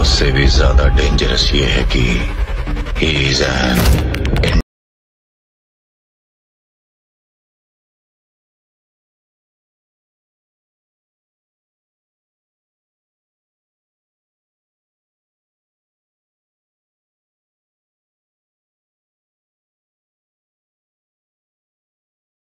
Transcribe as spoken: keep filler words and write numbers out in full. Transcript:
उससे भी ज्यादा डेंजरस ये है कि ही इज एन